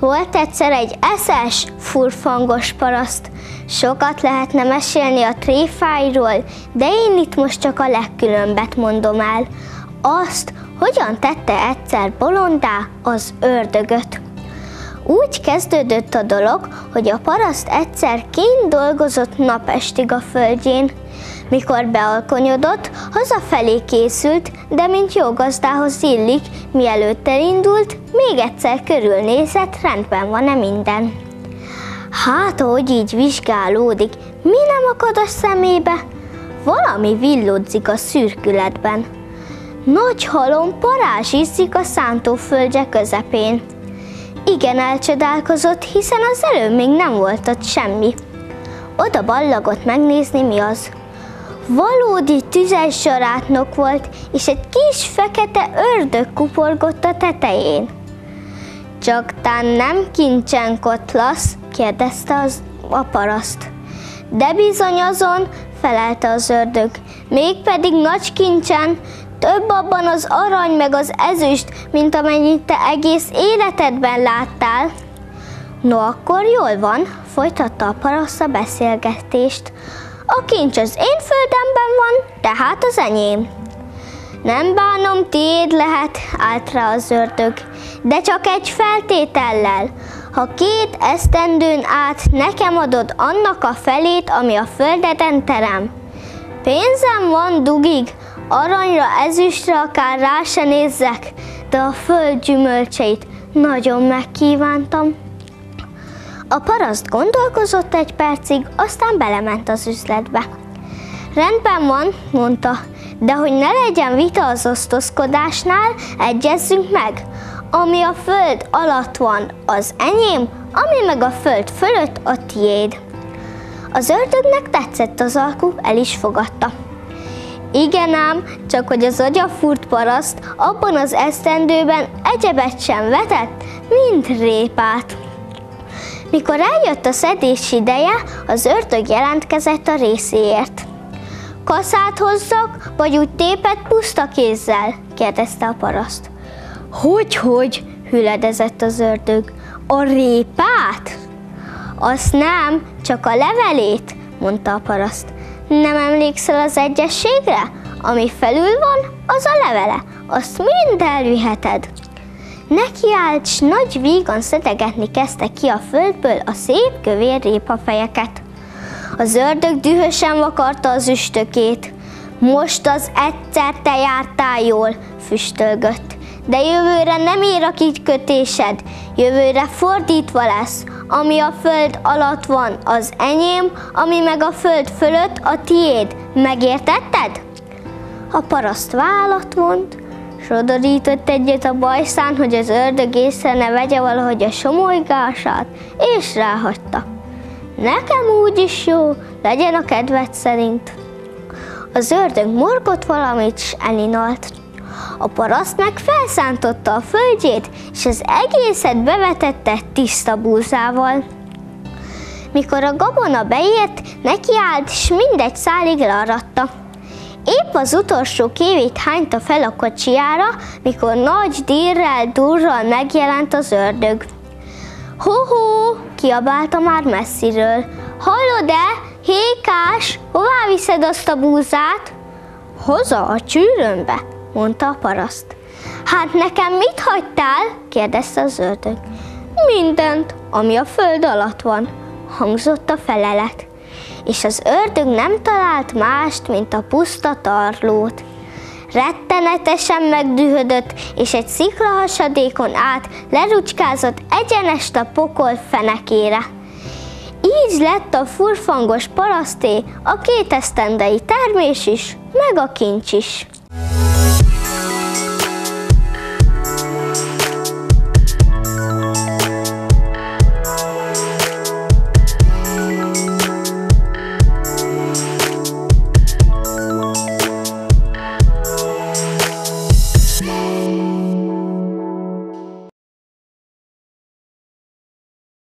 Volt egyszer egy eszes, furfangos paraszt. Sokat lehetne mesélni a tréfáiról, de én itt most csak a legkülönbet mondom el. Azt, hogyan tette egyszer bolonddá az ördögöt. Úgy kezdődött a dolog, hogy a paraszt egyszer kint dolgozott napestig a földjén. Mikor bealkonyodott, hazafelé készült, de mint jó gazdához illik, mielőtt elindult, még egyszer körülnézett, rendben van-e minden. Hát, ahogy így vizsgálódik, mi nem akad a szemébe? Valami villodzik a szürkületben. Nagy halom parázsizzik a szántóföldje közepén. Igen elcsodálkozott, hiszen az előbb még nem volt ott semmi. Oda ballagott megnézni, mi az. Valódi tüzes zsarátnok volt, és egy kis fekete ördög kuporgott a tetején. Csak tán nem kincsen kotlasz? Kérdezte a paraszt. De bizony azon, felelte az ördög, mégpedig nagy kincsen, több abban az arany meg az ezüst, mint amennyit te egész életedben láttál. No, akkor jól van, folytatta a paraszt a beszélgetést. A kincs az én földemben van, tehát az enyém. Nem bánom, tiéd lehet, állt rá az ördög, de csak egy feltétellel. Ha 2 esztendőn át nekem adod annak a felét, ami a földeden terem. Pénzem van dugig, aranyra, ezüstre akár rá se nézzek, de a föld gyümölcseit nagyon megkívántam. A paraszt gondolkozott egy percig, aztán belement az üzletbe. Rendben van, mondta, de hogy ne legyen vita az osztozkodásnál, egyezzünk meg. Ami a föld alatt van, az enyém, ami meg a föld fölött, a tiéd. Az ördögnek tetszett az alku, el is fogadta. Igen ám, csak hogy az agyafúrt paraszt abban az esztendőben egyebet sem vetett, mint répát. Mikor eljött a szedés ideje, az ördög jelentkezett a részéért. Kaszát hozzak, vagy úgy tépett puszta kézzel? Kérdezte a paraszt. Hogy, hüledezett az ördög. A répát? Azt nem, csak a levelét, mondta a paraszt. Nem emlékszel az egyességre? Ami felül van, az a levele, azt mind elviheted. Nekiállt, s nagy vígan szedegetni kezdte ki a földből a szép kövér répafejeket. Az ördög dühösen vakarta az üstökét. Most az egyszer te jártál jól, füstölgött. De jövőre nem ér a kikötésed, jövőre fordítva lesz. Ami a föld alatt van, az enyém, ami meg a föld fölött, a tiéd. Megértetted? A paraszt vállat vont, s odarított egyet a bajszán, hogy az ördög észre ne vegye valahogy a somolygását, és ráhagyta. Nekem úgyis jó, legyen a kedved szerint. Az ördög morgott valamit, s elinalt. A paraszt meg felszántotta a földjét, és az egészet bevetette tiszta búzával. Mikor a gabona beért, nekiállt, s mindegy szálig learatta. Épp az utolsó kévét hányta fel a kocsijára, mikor nagy dirrel, durral megjelent az ördög. Hó-hó, kiabálta már messziről. Hallod-e? Hékás, hová viszed azt a búzát? Haza a csűrömbe, mondta a paraszt. Hát nekem mit hagytál? kérdezte az ördög. Mindent, ami a föld alatt van, hangzott a felelet. És az ördög nem talált mást, mint a puszta tarlót. Rettenetesen megdühödött, és egy sziklahasadékon át lerucskázott egyenest a pokol fenekére. Így lett a furfangos paraszté a 2 esztendei termés is, meg a kincs is.